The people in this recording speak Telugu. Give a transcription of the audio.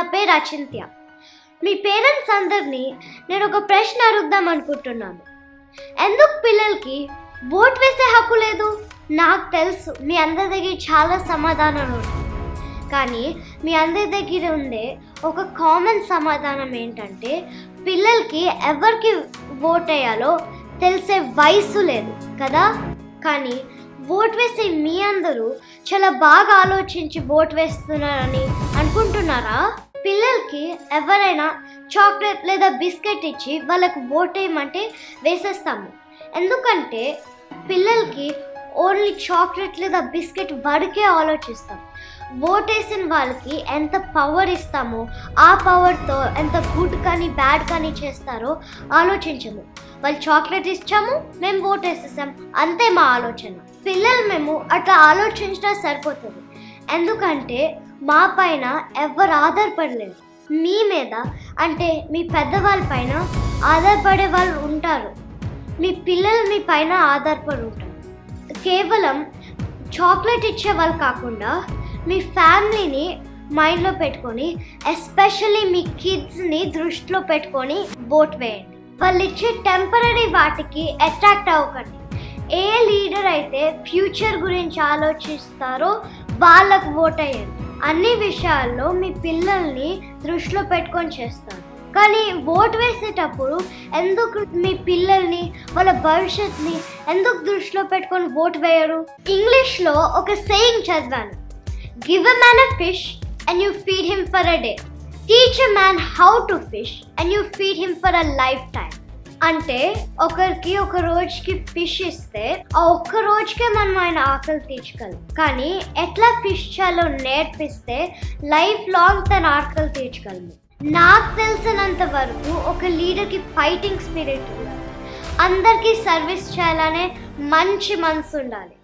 నా పేరు అచింత్య. మీ పేరెంట్స్ అందరినీ నేను ఒక ప్రశ్న అడుగుదాం అనుకుంటున్నాను. ఎందుకు పిల్లలకి ఓట్ వేసే హక్కు లేదు? నాకు తెలుసు మీ అందరి దగ్గర చాలా సమాధానాలు ఉంటాయి, కానీ మీ అందరి దగ్గర ఉండే ఒక కామన్ సమాధానం ఏంటంటే పిల్లలకి ఎవరికి ఓట్ వేయాలో తెలిసే వయసు లేదు కదా. కానీ ఓట్ వేసే మీ అందరూ చాలా బాగా ఆలోచించి ఓట్ వేస్తున్నారని అనుకుంటున్నారా? పిల్లలకి ఎవరైనా చాక్లెట్ లేదా బిస్కెట్ ఇచ్చి వాళ్ళకు ఓట్ వేయమంటే వేసేస్తాము, ఎందుకంటే పిల్లలకి ఓన్లీ చాక్లెట్ లేదా బిస్కెట్ వరకే ఆలోచిస్తాం. ఓట్ వేసిన వాళ్ళకి ఎంత పవర్ ఇస్తామో ఆ పవర్తో ఎంత గుడ్ కానీ బ్యాడ్ కానీ చేస్తారో ఆలోచించము. వాళ్ళు చాక్లెట్ ఇచ్చాము, మేము ఓట్ వేసేసాం, అంతే మా ఆలోచన. పిల్లలు మేము అట్లా ఆలోచించినా సరిపోతుంది, ఎందుకంటే మా పైన ఎవరు ఆధారపడలేదు. మీ మీద అంటే మీ పెద్దవాళ్ళ పైన ఆధారపడే వాళ్ళు ఉంటారు, మీ పిల్లలు మీ పైన ఆధారపడి ఉంటారు. కేవలం చాక్లెట్ ఇచ్చే వాళ్ళు కాకుండా మీ ఫ్యామిలీని మైండ్లో పెట్టుకొని, ఎస్పెషల్లీ మీ కిడ్స్ని దృష్టిలో పెట్టుకొని ఓట్ వేయండి. వాళ్ళు ఇచ్చే టెంపరీ వాటికి అట్రాక్ట్ అవ్వకండి. ఏ లీడర్ అయితే ఫ్యూచర్ గురించి ఆలోచిస్తారో వాళ్ళకు ఓట్ వేయండి. అన్ని విషయాల్లో మీ పిల్లల్ని దృష్టిలో పెట్టుకొని చేస్తారు, కానీ ఓట్ వేసేటప్పుడు ఎందుకు మీ పిల్లల్ని వాళ్ళ భవిష్యత్తుని ఎందుకు దృష్టిలో పెట్టుకొని ఓట్ వేయరు? ఇంగ్లీష్లో ఒక సేయింగ్ చదివాను, give a man a fish and you feed him for a day. Teach a man how to fish and you feed him for a lifetime. అంటే ఒకరికి ఒక రోజుకి ఫిష్ ఇస్తే ఆ ఒక్క రోజుకే మనం ఆయన ఆకలి తీర్చగలం, కానీ ఎట్లా ఫిష్ చేయాలో నేర్పిస్తే లైఫ్ లాంగ్ తన ఆకలి తీర్చగలము. నాకు తెలిసినంత వరకు ఒక లీడర్కి ఫైటింగ్ స్పిరిట్ ఉండాలి, అందరికీ సర్వీస్ చేయాలనే మంచి మనసు ఉండాలి.